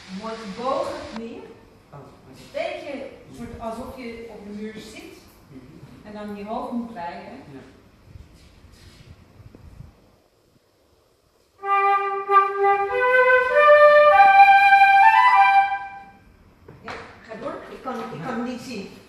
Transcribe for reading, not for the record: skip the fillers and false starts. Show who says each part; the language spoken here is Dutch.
Speaker 1: Mooi gebogen knieën. Een beetje soort alsof je op de muur zit. En dan je hoofd moet wijden.
Speaker 2: Ja.
Speaker 1: Ja, ga door. Ik kan het niet zien.